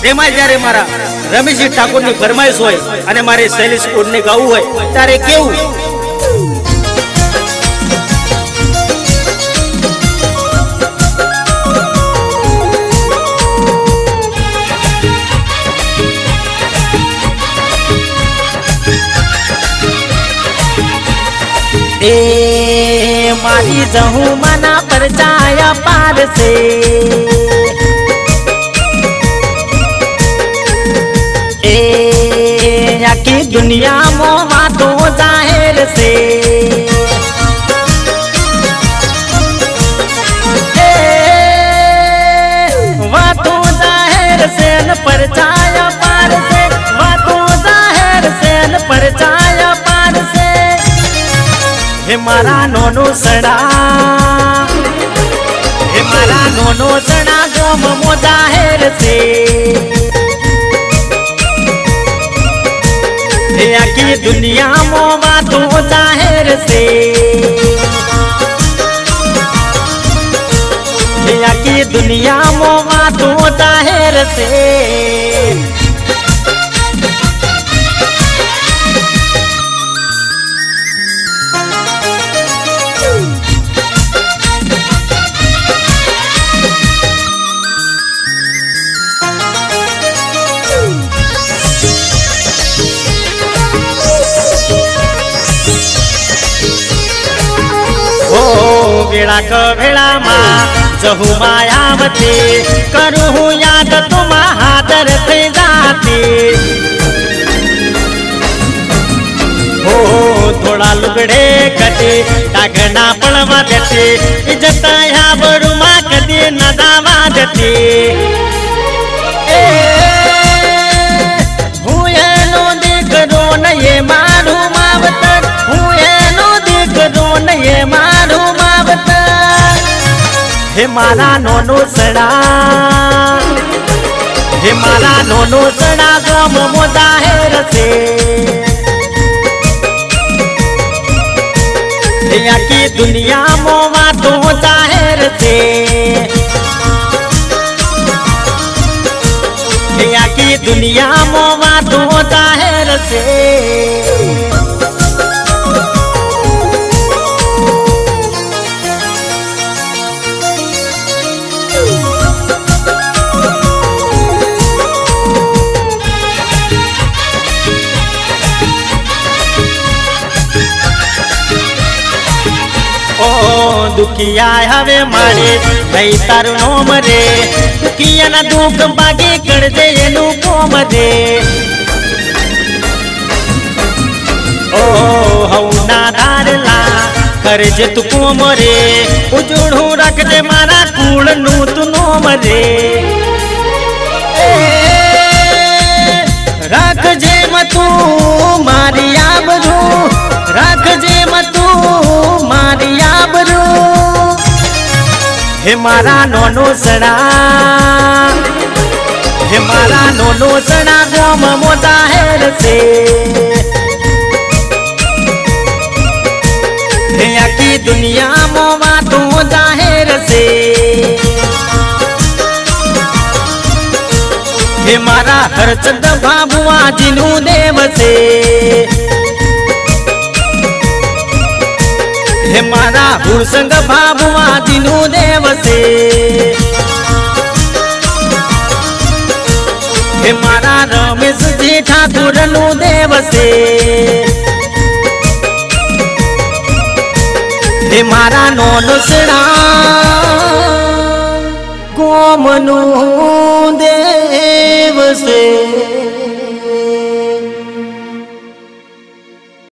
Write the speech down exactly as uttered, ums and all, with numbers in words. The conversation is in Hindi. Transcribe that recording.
એમાં જ્યારે મારા રમેશજી ઠાકોરની ફરમાઈશ હોય અને મારે શૈલેષ કોડને ગાવું હોય ત્યારે કેવું ए मारी जहू मना पर जाया पार से ए की दुनिया मोहा तो जाहिर से ए वा तो जाहिर से न पर जाया पार से वा तो जाहिर से न पर जाया पार से हे मारा नोनो सड़ा हे मारा नोनो सड़ा गोम मोजाहिर से हे आकी दुनिया मोवा तो जाहिर से हे आकी दुनिया मोवा तो जाहिर से वेड़ा क वेड़ा माँ जहू मायावती करूँ याद तुम हादर थे जाती हो थोड़ा लुगड़े कटे टागना पड़वा देते इज्जत या बड़ू माँ कदी न दावा देती हूँ ये नो देख रो न ये मारू मावतर हूँ ये नो देख रो न ये मारू हे मारा नोनो सड़ा हे मारा नोनो सड़ा गम मोजाहिर से हे आकी दुनिया मोवा तो जाहिर से हे आकी दुनिया मोवा तो जाहिर से दुखिया हवे मारे भाई तारू नोम रे दुखिया ना दुख बागे कर दे एनु कोम दे ओ हऊ ना धारला कर जे तू कोम रे उजड़ू रख दे मारा कूड़ नु तू नोम रे रख जे मतू मारी आबरू रख जे मतू मारी आबरू हे मारा नोनो सड़ा हे मारा नोनो सड़ा गोम मोजाहिर से हे आकी दुनिया मोवा तो जाहिर से हे मारा हरचंद बाबुआ जिनू देव से हे मारा हुरसंग बाबुआ जिनू देव से हे मारा रमेश जी ठाकुर नु देव से हे मारा नोनो सड़ा गोम नु देव